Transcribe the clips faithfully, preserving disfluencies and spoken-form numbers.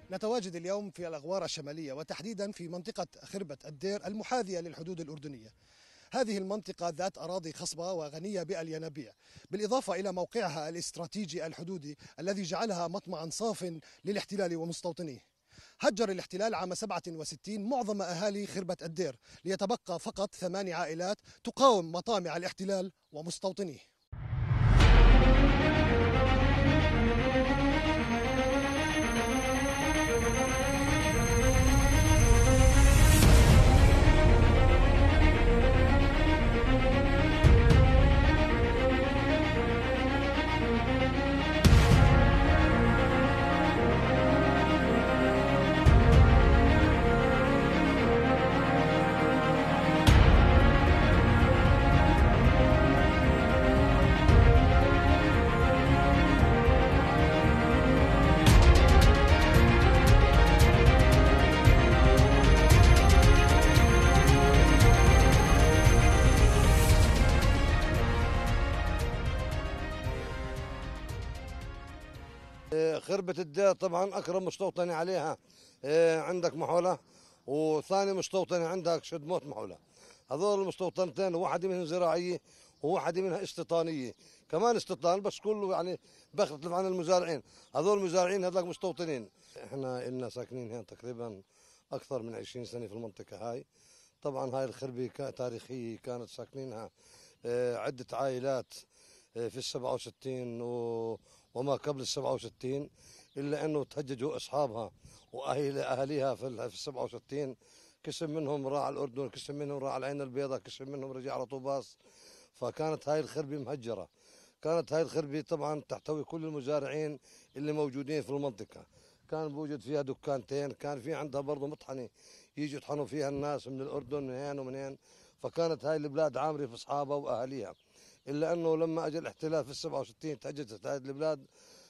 نتواجد اليوم في الأغوار الشمالية وتحديدا في منطقة خربة الدير المحاذية للحدود الأردنية. هذه المنطقة ذات أراضي خصبة وغنية بالينابيع، بالإضافة إلى موقعها الاستراتيجي الحدودي الذي جعلها مطمعا صاف للاحتلال ومستوطنيه. هجر الاحتلال عام سبعة وستين معظم أهالي خربة الدير، ليتبقى فقط ثمان عائلات تقاوم مطامع الاحتلال ومستوطنيه. خربة الدير طبعا أكرم مستوطنة عليها عندك محولة، وثاني مستوطنة عندك شد موت محولة. هذول المستوطنتين واحدة منهم زراعية وواحدة منها استيطانية، كمان استيطان بس كله يعني بيختلف عن المزارعين. هذول المزارعين هذول مستوطنين. احنا إلنا ساكنين هنا تقريبا أكثر من عشرين سنة في المنطقة هاي. طبعا هاي الخربة تاريخية كانت ساكنينها عدة عائلات في السبعة وستين وما قبل السبعة وستين، إلا أنه تهججوا أصحابها وأهل أهليها في السبعة وستين. قسم منهم راح على الأردن، قسم منهم راح على العين البيضاء، قسم منهم رجع على طوباس. فكانت هاي الخربة مهجرة. كانت هاي الخربة طبعا تحتوي كل المزارعين اللي موجودين في المنطقة. كان بوجد فيها دكانتين، كان في عندها برضه مطحنة يجي يطحنوا فيها الناس من الأردن من هين ومن هين. فكانت هاي البلاد عامرة في أصحابها وأهاليها. إلا أنه لما أجى الاحتلال في السبعة وستين تهجدت هذه البلاد،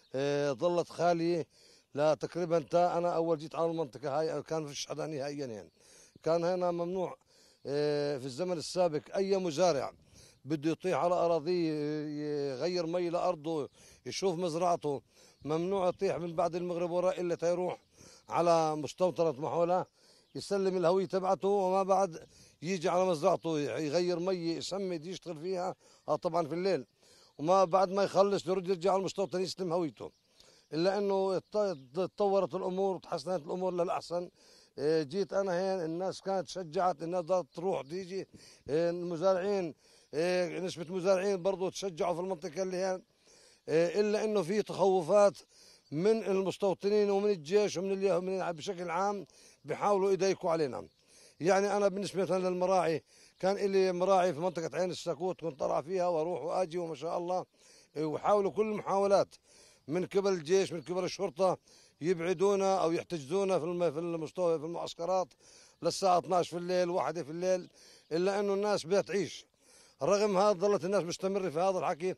اه ظلت خالية لا تقريبا. تا أنا أول جيت على المنطقة هاي كان فيش حدا نهائيا يعني. كان هنا ممنوع اه في الزمن السابق أي مزارع بده يطيح على أراضيه يغير مي لأرضه يشوف مزرعته، ممنوع يطيح من بعد المغرب وراء إلا تيروح على مستوطنة محولة يسلم الهوية تبعته، وما بعد يجي على مزرعته يغير مي يسمد يشتغل فيها. اه طبعا في الليل، وما بعد ما يخلص يرد يرجع على المستوطن يستلم هويته. الا انه تطورت الامور وتحسنت الامور للاحسن. جيت انا هين الناس كانت شجعت، الناس تروح تيجي، المزارعين نسبة مزارعين برضه تشجعوا في المنطقة اللي هين. الا انه في تخوفات من المستوطنين ومن الجيش ومن اليهود بشكل عام بيحاولوا يضايقوا علينا. يعني أنا بالنسبة مثلا للمراعي، كان إلي مراعي في منطقة عين الساكوت كنت أرعى فيها وأروح وأجي وما شاء الله. وحاولوا كل المحاولات من قبل الجيش من قبل الشرطة يبعدونا أو يحتجزونا في في المستوى في المعسكرات للساعة اثنعش في الليل واحدة في الليل. إلا إنه الناس بتعيش. رغم هذا ظلت الناس مستمرة في هذا الحكي.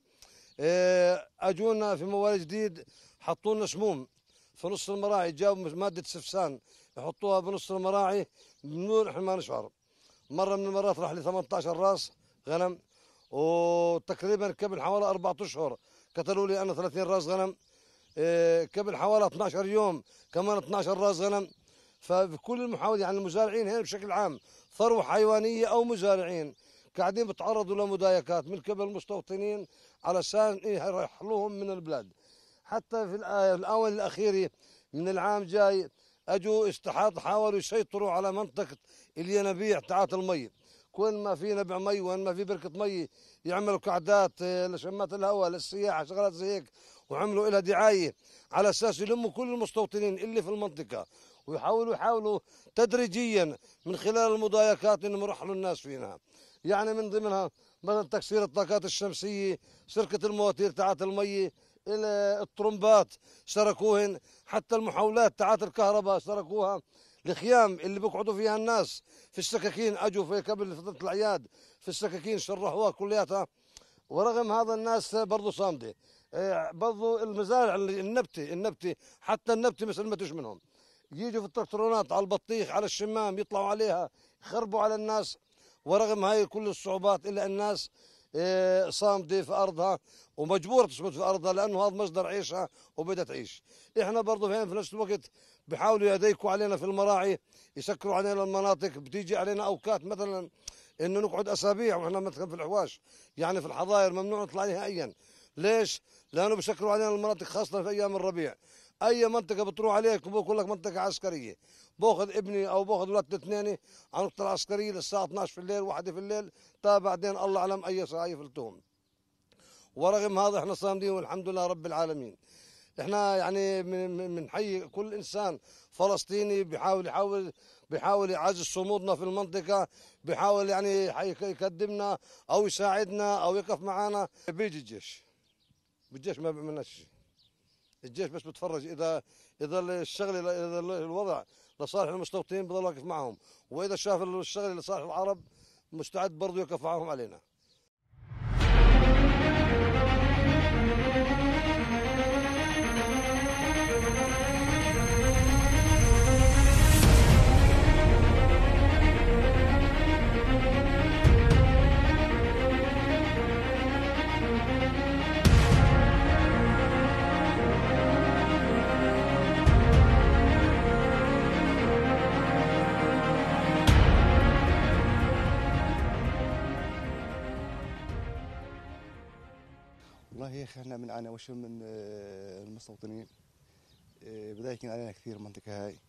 أجونا في موال جديد حطوا لنا سموم في نص المراعي، جابوا مادة سفسان يحطوها بنص المراعي بدون احنا ما نشعر. مره من المرات راح لي ثمانية عشر راس غنم، وتقريبا قبل حوالي أربعة اشهر قتلوا لي انا ثلاثين راس غنم. قبل حوالي اثني عشر يوم كمان اثني عشر راس غنم. ففي كل المحاولة يعني المزارعين هنا بشكل عام ثروه حيوانيه او مزارعين قاعدين بيتعرضوا لمضايقات من قبل المستوطنين علشان يرحلوهم من البلاد. حتى في الاونه الاخيره من العام جاي اجوا استحاض حاولوا يسيطروا على منطقه الينابيع تاعت المي. كل ما في نبع مي وين ما في بركه مي يعملوا قعدات لشمات الهواء للسياحه شغلات زي هيك، وعملوا لها دعايه على اساس يلموا كل المستوطنين اللي في المنطقه، ويحاولوا يحاولوا تدريجيا من خلال المضايقات انهم يرحلوا الناس فينا. يعني من ضمنها مثلا تكسير الطاقات الشمسيه، سرقه المواتير تاعت المي، الى الطرمبات سرقوهن، حتى المحاولات تاعت الكهرباء سرقوها. الخيام اللي بيقعدوا فيها الناس في السكاكين اجوا في قبل فتره الاعياد في السكاكين شرحوها كلياتها. ورغم هذا الناس برضه صامده. برضه المزارع النبتي النبتي حتى النبتي ما سلمتش منهم. يجوا في التركترونات على البطيخ على الشمام يطلعوا عليها يخربوا على الناس. ورغم هاي كل الصعوبات الا الناس صامدة في أرضها ومجبورة تسكت في أرضها لأنه هذا مصدر عيشها وبدها تعيش. إحنا برضه في نفس الوقت بيحاولوا يضيقوا علينا في المراعي، يسكروا علينا المناطق، بتيجي علينا أوقات مثلا إنه نقعد أسابيع وإحنا مثلا في الحواش، يعني في الحظاير ممنوع نطلع نهائيا. ليش؟ لأنه بيسكروا علينا المناطق خاصة في أيام الربيع. أي منطقة بتروح عليك بقول لك منطقة عسكرية، باخذ ابني أو باخذ ولاد الاثنين عن النقطة العسكرية للساعة اثنعش في الليل واحدة في الليل، تا بعدين الله أعلم أي ساعة يفلتوهم. ورغم هذا احنا صامدين والحمد لله رب العالمين. احنا يعني بنحيي كل انسان فلسطيني بيحاول يحاول بيحاول يعزز صمودنا في المنطقه، بيحاول يعني يقدمنا او يساعدنا او يقف معنا. بيجي الجيش، بالجيش ما بيعملناش شيء. الجيش بس بتفرج، اذا اذا الشغل اذا الوضع لصالح المستوطنين بضل واقف معهم، واذا شاف الشغل لصالح العرب مستعد برضه يقف معهم علينا. والله يا اخي احنا بنعاني اول شيء من المستوطنين، بضايقين علينا كثير المنطقه هاي،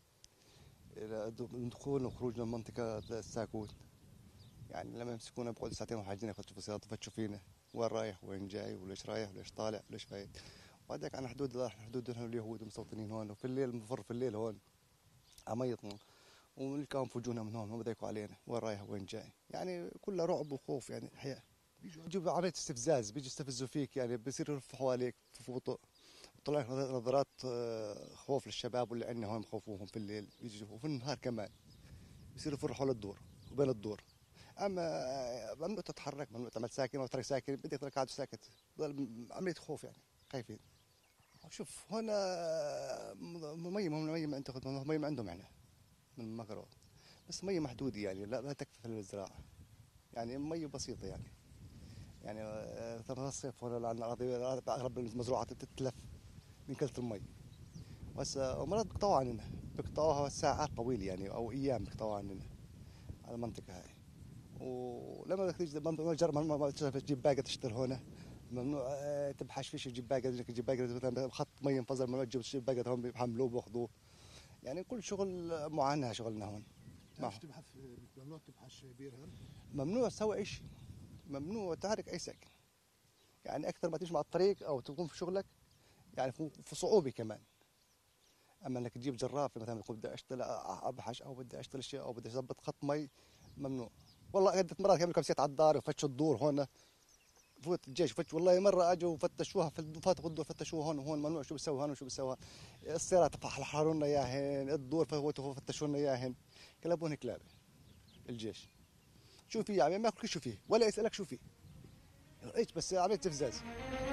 من دخول وخروج من المنطقه الساكوت. يعني لما يمسكونا بقعد ساعتين وحاجين يفتشوا في السيارات يفتشوا فينا وين رايح وين جاي وليش رايح وليش طالع وليش فايت. وبعدك على حدود حدود اليهود المستوطنين هون، وفي الليل بفر في الليل هون عميطنا ونلقاهم فوجونا من هون وبضايقوا علينا وين رايح وين جاي. يعني كلها رعب وخوف، يعني الحياه بيجوا عملية استفزاز، بيجي يستفزوا فيك، يعني بيصيروا يلفوا عليك في بطء، طلع لك نظرات خوف للشباب واللي عندنا هون مخوفوهم في الليل، بيجوا وفي النهار كمان بيصيروا يفروا حول الدور وبين الدور. اما ممنوع تتحرك، ممنوع تعمل ساكن او ترك ساكن، بدك ترك قاعد ساكت، عملية خوف يعني خايفين. شوف هنا مي مي ما انت مي ما عندهم يعني من المقرات، بس مي محدودة يعني لا لا تكفي للزراعة، يعني مي بسيطة يعني. يعني ترى الصيف هنا عندنا اراضي اغلب المزروعات تتلف من كثره المي، بس ومرات بيقطعوا عننا، بيقطعوها ساعات طويله يعني او ايام بيقطعوا عننا على المنطقه هاي. ولما بدك تيجي ممنوع تجرب تجيب باقه تشتري هنا، ممنوع تبحث فيش تجيب باقه، تجيب باقه خط مي انفجر ممنوع تجيب باقه هون بيحملوه بياخذوه. يعني كل شغل معاناه شغلنا هون. ما تبحث، ممنوع تبحث بيرهن، ممنوع تسوي شيء، ممنوع تحرك اي ساكن. يعني اكثر ما تمشي مع الطريق او تكون في شغلك يعني في صعوبه كمان. اما انك تجيب جراف مثلا تقول بدي اشتغل ابحش او بدي اشتغل شيء او بدي اظبط خط مي، ممنوع. والله عده مرات كانوا كم على الدار وفتشوا الدور هون، فوت الجيش فتش، والله مره اجوا فتشوها فاتوا الدور فتشوها هون وهون ممنوع، شو بسوي هون وشو بسوي. السيارات حرروا لنا اياهن، الدور فوتوا فتشوا لنا اياهن، كلابون كلاب الجيش. شو في يعني ما كل شو فيه ولا يسالك شو فيه، ايش بس عمليه استفزاز.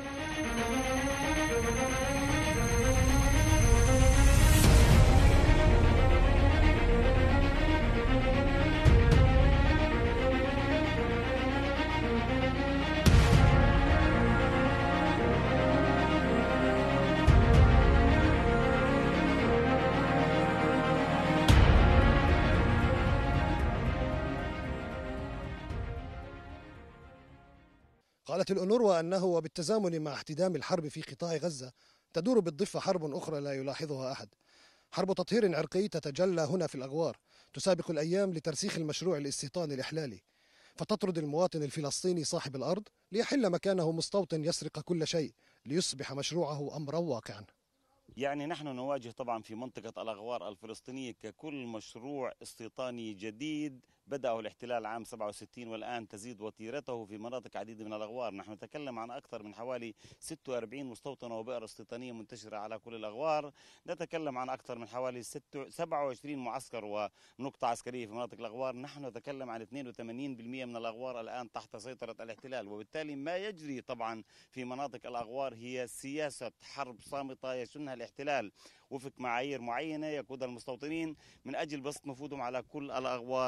قالت الأونروا أنه وبالتزامن مع احتدام الحرب في قطاع غزة تدور بالضفة حرب أخرى لا يلاحظها أحد، حرب تطهير عرقي تتجلى هنا في الأغوار، تسابق الأيام لترسيخ المشروع الاستيطاني الإحلالي، فتطرد المواطن الفلسطيني صاحب الأرض ليحل مكانه مستوطن يسرق كل شيء ليصبح مشروعه أمرا واقعا. يعني نحن نواجه طبعا في منطقة الأغوار الفلسطينية ككل مشروع استيطاني جديد بدأه الاحتلال عام سبعة وستين والآن تزيد وتيرته في مناطق عديدة من الأغوار. نحن نتكلم عن أكثر من حوالي ستة وأربعين مستوطنة وبئر استيطانية منتشرة على كل الأغوار. نتكلم عن أكثر من حوالي سبعة وعشرين معسكر ونقطة عسكرية في مناطق الأغوار. نحن نتكلم عن اثنين وثمانين بالمئة من الأغوار الآن تحت سيطرة الاحتلال، وبالتالي ما يجري طبعا في مناطق الأغوار هي سياسة حرب صامتة يشنها الاحتلال وفق معايير معينة يقودها المستوطنين من أجل بسط نفوذهم على كل الأغوار الفلسطينية.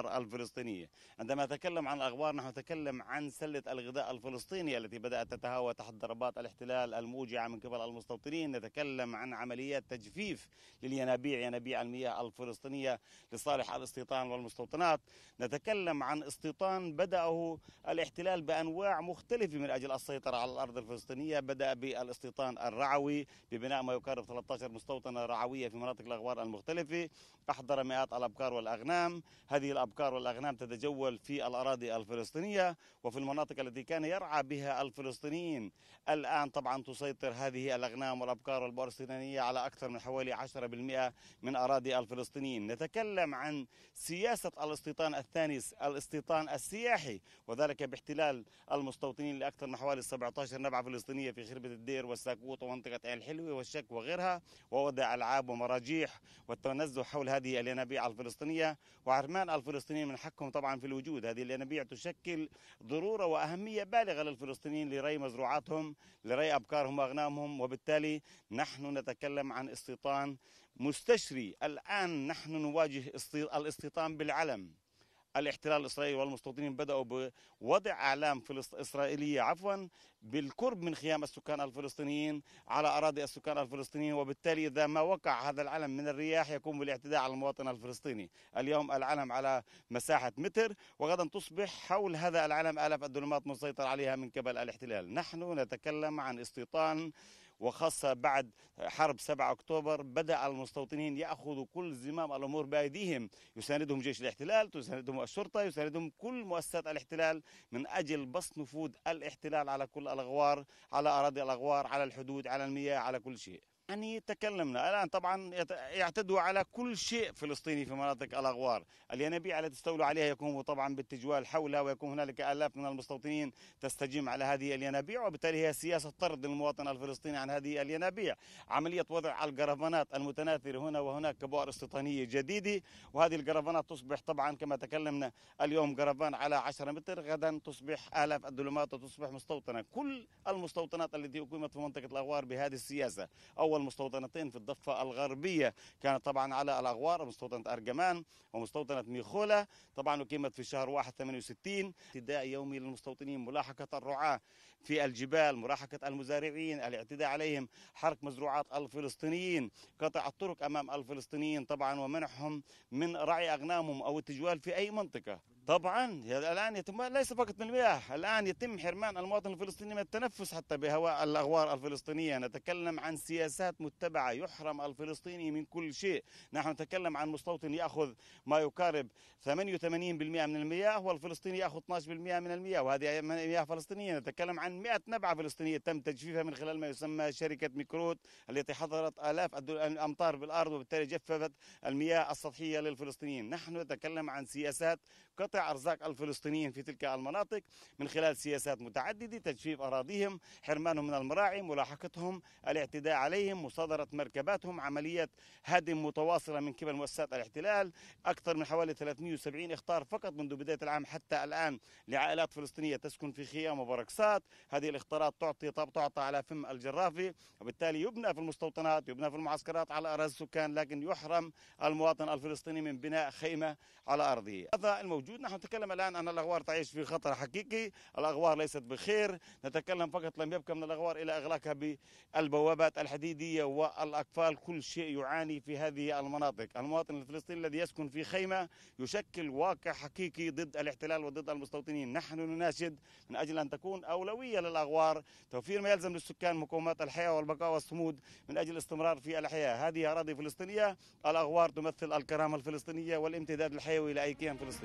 الفلسطينية. عندما نتكلم عن الأغوار نحن نتكلم عن سلة الغذاء الفلسطيني التي بدأت تتهاوى تحت ضربات الاحتلال الموجعة من قبل المستوطنين. نتكلم عن عمليات تجفيف للينابيع، ينابيع المياه الفلسطينية لصالح الاستيطان والمستوطنات. نتكلم عن استيطان بدأه الاحتلال بأنواع مختلفة من أجل السيطرة على الأرض الفلسطينية. بدأ بالاستيطان الرعوي ببناء ما يقارب ثلاثة عشر مستوطنة رعوية في مناطق الأغوار المختلفة، أحضر مئات الأبقار والأغنام. هذه الأبقار والأغنام تتجول في الأراضي الفلسطينية وفي المناطق التي كان يرعى بها الفلسطينيين. الآن طبعا تسيطر هذه الأغنام والأبقار والبقر الصهيونية على أكثر من حوالي عشرة بالمئة من أراضي الفلسطينيين. نتكلم عن سياسة الاستيطان الثاني، الاستيطان السياحي، وذلك باحتلال المستوطنين لأكثر من حوالي سبعة عشر نبعة فلسطينية في خربة الدير والساكوت ومنطقة عين الحلوة والشك وغيرها، ووضع ألعاب ومراجيح والتنزه حول هذه الينابيع الفلسطينية. وعرمان الفلسطينيين من حقهم طبعا في الوجود. هذه الينابيع تشكل ضرورة وأهمية بالغة للفلسطينيين لري مزروعاتهم، لري أبقارهم وأغنامهم، وبالتالي نحن نتكلم عن استيطان مستشري. الآن نحن نواجه الاستيطان بالعلم. الاحتلال الإسرائيلي والمستوطنين بدأوا بوضع أعلام إسرائيلية عفوا بالقرب من خيام السكان الفلسطينيين على أراضي السكان الفلسطينيين، وبالتالي إذا ما وقع هذا العلم من الرياح يقوم بالاعتداء على المواطن الفلسطيني. اليوم العلم على مساحة متر، وغدا تصبح حول هذا العلم آلاف الدنومات مسيطر عليها من قبل الاحتلال. نحن نتكلم عن استيطان، وخاصة بعد حرب سبعة أكتوبر بدأ المستوطنين يأخذوا كل زمام الأمور بأيديهم. يساندهم جيش الاحتلال، تساندهم الشرطة، يساندهم كل مؤسسات الاحتلال من أجل بسط نفوذ الاحتلال على كل الأغوار، على أراضي الأغوار، على الحدود، على المياه، على كل شيء. يعني تكلمنا الآن طبعا يعتدوا على كل شيء فلسطيني في مناطق الأغوار. الينابيع التي تستولوا عليها يقوموا طبعا بالتجوال حولها، ويكون هنالك آلاف من المستوطنين تستجيم على هذه الينابيع، وبالتالي هي سياسة طرد المواطن الفلسطيني عن هذه الينابيع. عملية وضع الجرافانات المتناثرة هنا وهناك كبؤر استيطانية جديدة، وهذه الجرافانات تصبح طبعا كما تكلمنا اليوم جرافان على عشرة متر، غدا تصبح آلاف الدلومات وتصبح مستوطنة. كل المستوطنات التي أقيمت في منطقة الأغوار بهذه السياسة. أول مستوطنتين في الضفة الغربية كانت طبعا على الأغوار، مستوطنة أرجمان ومستوطنة ميخولا، طبعا أقيمت في شهر واحد ثمانية وستين. ابتداء يومي للمستوطنين، ملاحقة الرعاة في الجبال، ملاحقة المزارعين، الاعتداء عليهم، حرق مزروعات الفلسطينيين، قطع الطرق أمام الفلسطينيين طبعا، ومنعهم من رعي أغنامهم أو التجوال في أي منطقة. طبعا الآن يتم ليس فقط من المياه، الآن يتم حرمان المواطن الفلسطيني من التنفس حتى بهواء الأغوار الفلسطينية. نتكلم عن سياسات متبعة، يحرم الفلسطيني من كل شيء. نحن نتكلم عن مستوطن يأخذ ما يقارب ثمانية وثمانين بالمئة من المياه، والفلسطيني يأخذ اثني عشر بالمئة من المياه، وهذه مياه فلسطينية. نتكلم عن مئة نبعة فلسطينية تم تجفيفها من خلال ما يسمى شركة ميكروت التي حضرت آلاف الأمتار بالأرض، وبالتالي جففت المياه السطحية للفلسطينيين. نحن نتكلم عن سياسات قطع أرزاق الفلسطينيين في تلك المناطق من خلال سياسات متعددة، تجفيف أراضيهم، حرمانهم من المراعي، ملاحقتهم، الاعتداء عليهم، مصادرة مركباتهم، عمليات هدم متواصلة من قبل مؤسسات الاحتلال. أكثر من حوالي ثلاثمئة وسبعين إخطار فقط منذ بداية العام حتى الآن لعائلات فلسطينية تسكن في خيام وبركسات. هذه الاختارات تعطي تعطى على فم الجرافة، وبالتالي يبنى في المستوطنات، يبنى في المعسكرات على أراضي السكان، لكن يحرم المواطن الفلسطيني من بناء خيمة على أرضه. هذا الموجود. نحن نتكلم الآن أن الأغوار تعيش في خطر حقيقي، الأغوار ليست بخير. نتكلم فقط لم يبقى من الأغوار إلى إغلاقها بالبوابات الحديدية والأقفال. كل شيء يعاني في هذه المناطق. المواطن الفلسطيني الذي يسكن في خيمة يشكل واقع حقيقي ضد الاحتلال وضد المستوطنين. نحن نناشد من أجل أن تكون أولوية للأغوار توفير ما يلزم للسكان مقومات الحياة والبقاء والصمود من أجل الاستمرار في الحياة. هذه أراضي فلسطينية، الأغوار تمثل الكرامة الفلسطينية والامتداد الحيوي لأي كيان فلسطيني.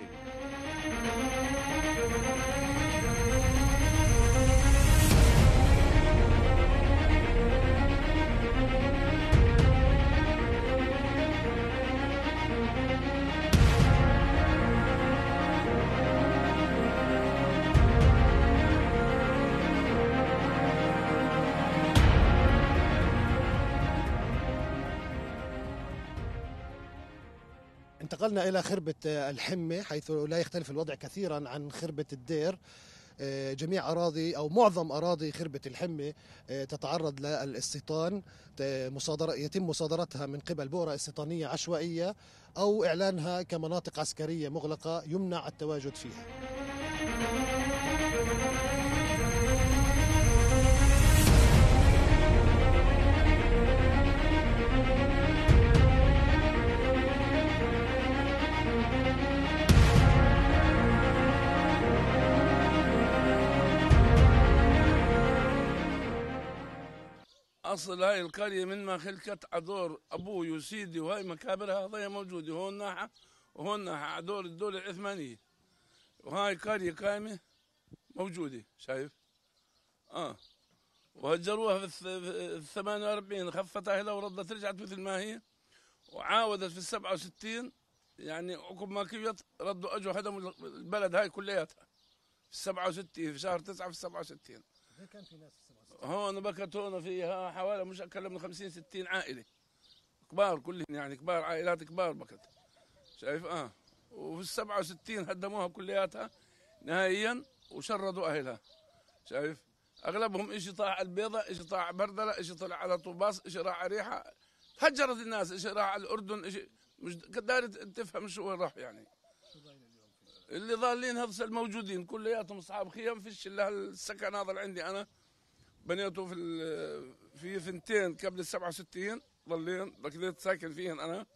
انتقلنا إلى خربة الحمة، حيث لا يختلف الوضع كثيرا عن خربة الدير. جميع أراضي أو معظم أراضي خربة الحمة تتعرض للاستيطان، مصادرة يتم مصادرتها من قبل بؤرة استيطانية عشوائية أو إعلانها كمناطق عسكرية مغلقة يمنع التواجد فيها. أصل هاي القرية من ما خلقت عدور أبوي وسيدي وهاي مكابرها هذي موجودة هون ناحية وهون ناحية عدور الدولة العثمانية، وهاي قرية قائمة موجودة شايف؟ آه وهجروها في الثمانية وأربعين، خفت أهلها وردت رجعت مثل ما هي، وعاودت في السبعة وستين يعني عقب ما كبيت ردوا أجوا هدموا البلد هاي كلياتها في السبعة وستين في شهر تسعة في السبعة وستين. كان في ناس في هون بكت هون فيها حوالي مش أقل من خمسين ستين عائلة كبار كلهم، يعني كبار عائلات كبار بكت شايف. اه وفي السبعة وستين هدموها كلياتها نهائيا وشردوا أهلها شايف. أغلبهم إشي طاع على البيضة، إشي طاع على بردلة، إشي طلع على طوباس، إشي راح على ريحة، هجرت الناس، إشي راح على الأردن، إشي مش قادر تفهم شو وين راح. يعني اللي ضالين هذا الموجودين كلياتهم أصحاب خيام، فيش إلا السكن هذا اللي عندي أنا بنيته في في ثنتين قبل السبعة وستين ضلين بكذا ساكن فيهن أنا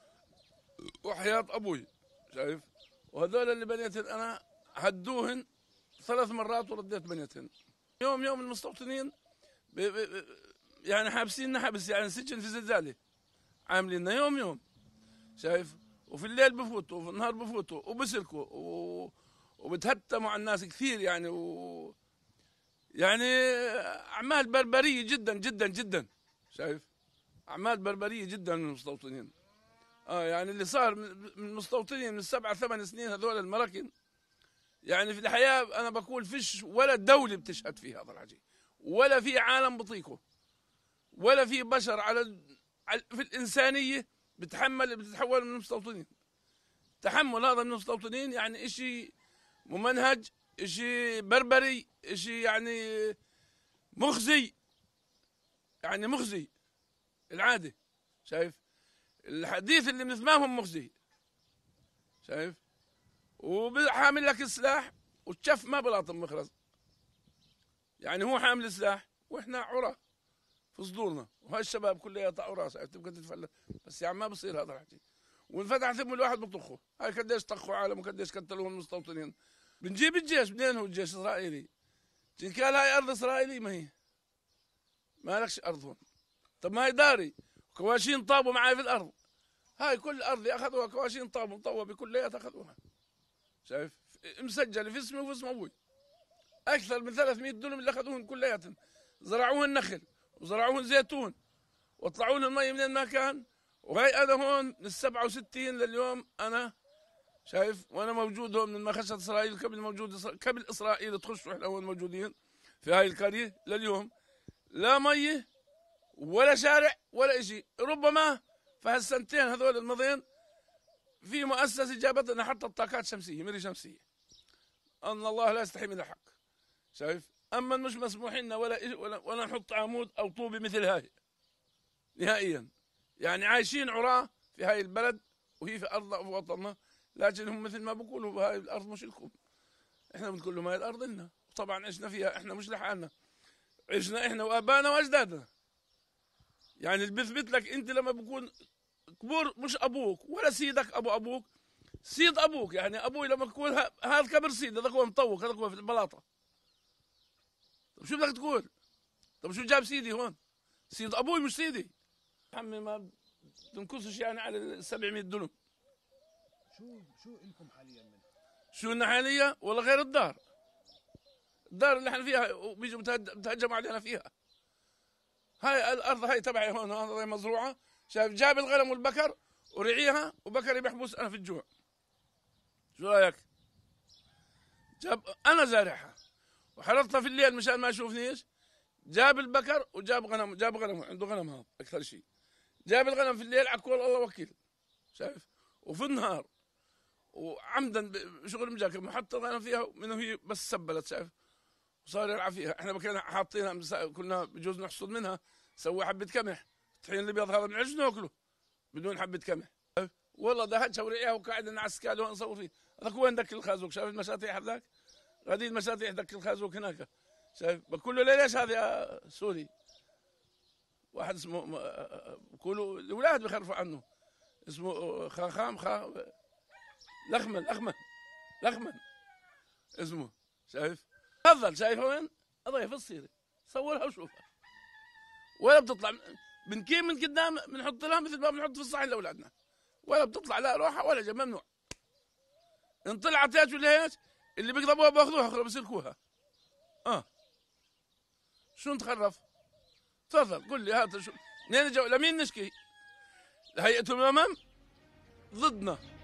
وحياة أبوي شايف. وهذول اللي بنيتهن أنا هدوهن ثلاث مرات ورديت بنيتهن. يوم يوم المستوطنين بي بي يعني حابسيننا حبس، يعني سجن في زلزالة عامليننا يوم يوم شايف. وفي الليل بفوتوا وفي النهار بفوتوا وبسرقوا وبتهتموا على الناس كثير يعني و يعني أعمال بربرية جدا جدا جدا شايف. أعمال بربرية جدا من المستوطنين. آه يعني اللي صار من المستوطنين من السبعة ثمان سنين هذول المراكن، يعني في الحياة أنا بقول فيش ولا دولة بتشهد في هذا الحكي، ولا في عالم بطيقه، ولا في بشر على في الإنسانية بتحمل بتتحول من المستوطنين. تحمل هذا من المستوطنين يعني إشي ممنهج، إشي بربري، إشي يعني مخزي، يعني مخزي العادة شايف. الحديث اللي بنسمعهم مخزي شايف. وحامل لك السلاح والشف ما بلاطم مخرز، يعني هو حامل سلاح واحنا عرى في صدورنا، وهاي الشباب كلها عرى شايف. تبقى تتفلت بس يعني ما بصير هذا الحكي. وانفتح ثم الواحد بطخه. هاي قديش طخوا عالم وقديش قتلوهم المستوطنين. بنجيب الجيش، منين هو الجيش اسرائيلي؟ قال هاي ارض اسرائيلي، ما هي ما لكش ارض هون. طب ما هي داري كواشين طابوا معي في الارض، هاي كل ارضي اخذوها كواشين طابوا مطوبه كلياتها اخذوها شايف. مسجله في اسمي وفي اسم ابوي. اكثر من ثلاثمئة دنم اللي اخذوهم كلياتهم، زرعوهن نخل وزرعوهن زيتون وطلعوا لهم المي منين ما كان. وهي انا هون من السبعة وستين لليوم انا شايف، وانا موجود هون من ما خشت اسرائيل قبل موجود قبل اسرائيل تخش واحنا هون موجودين في هاي القريه لليوم. لا مي ولا شارع ولا شيء. ربما في هالسنتين هذول الماضيين في مؤسسه جابت لنا حتى طاقات شمسيه مري شمسيه. ان الله لا يستحي من الحق شايف. اما مش مسموح لنا ولا ولا, ولا نحط عمود او طوبه مثل هاي نهائيا. يعني عايشين عراة في هاي البلد وهي في ارض وطننا، لكن هم مثل ما بقولوا هاي الارض مش لكم، احنا بنقول لهم هاي الارض لنا. طبعا عشنا فيها، احنا مش لحالنا، عشنا احنا وابانا واجدادنا. يعني اللي بيثبت لك انت لما بكون كبر مش ابوك ولا سيدك ابو ابوك، سيد ابوك. يعني ابوي لما يكون هذا كبر سيد، هذاك هو مطوق، هذاك هو في البلاطه. طب شو بدك تقول؟ طب شو جاب سيدي هون؟ سيد ابوي مش سيدي. عمي ما تنقصش يعني على سبعمئة دنم. شو شو لكم حاليا منها؟ شو لنا حاليا؟ والله غير الدار. الدار اللي احنا فيها وبيجوا بتهجموا علينا فيها. هاي الارض هاي تبعي هون، هاي مزروعه شايف. جاب الغنم والبكر ورعيها وبكري بيحبس انا في الجوع. شو رايك؟ جاب انا زارعها وحرطتها في الليل مشان ما يشوفنيش. جاب البكر وجاب غنم، جاب غنم عنده غنم هذا اكثر شيء. جاب الغنم في الليل عكول الله وكيل شايف. وفي النهار وعمدا شغل مجاكم محطة أنا فيها منه هي بس سبلت شايف وصار يلعب فيها. احنا كنا حاطينها كنا بجوز نحصد منها سوي حبة قمح الطحين الابيض هذا بنعج ناكله بدون حبة قمح. والله دهتش ورقيها وقاعد نعسك له ونصور فيه. هذاك وين دك الخازوق شايف المساتيح هذاك غادي المساتيح دك الخازوق هناك شايف بقول له ليش هذا يا سوري واحد اسمه بقولوا الاولاد بيخرفوا عنه اسمه خاخام خا لخمن لخمن لخمن اسمه شايف. تفضل شايفه وين؟ قضيه في الصيرة صورها وشوفها ولا بتطلع بنكيم من قدام بنحط لها مثل ما بنحط في الصحن لاولادنا ولا بتطلع لا روحه ولا جنب ممنوع. ان طلعت هيك ولا هيك اللي بيقضبوها باخذوها اخرى بيسلكوها. اه شو نتخرف؟ تفضل قول لي هات شو منين جو لمين نشكي؟ لهيئة الامم ضدنا.